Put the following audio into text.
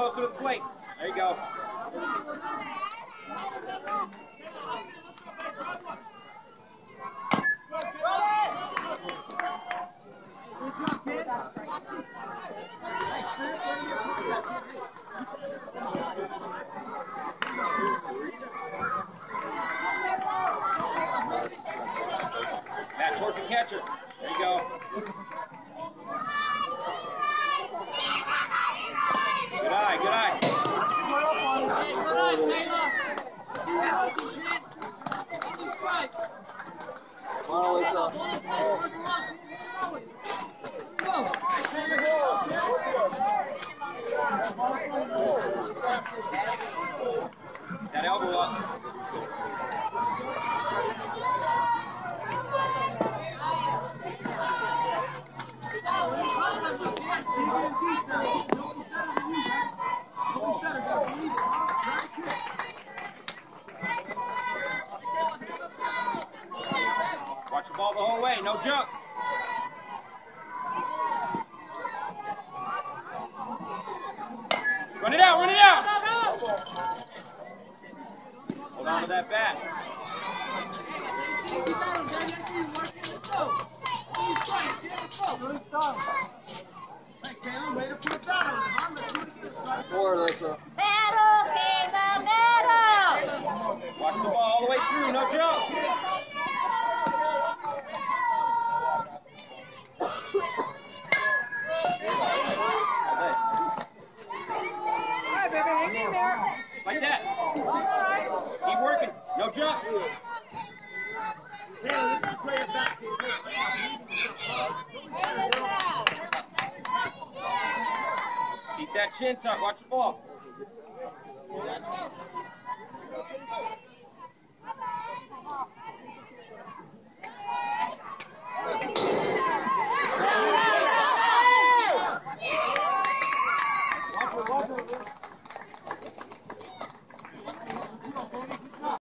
closer to the plate. There you go. Matt, towards the catcher. There you go. Good eye, good eye. That elbow up. Watch the ball the whole way, no jump. Run it out, run it out! Hold on to that bat. Battle in the middle! Watch the ball all the way through, no jump. Alright, baby, hang in there. Like that. Keep working, no jump. Keep that chin tucked, watch the ball.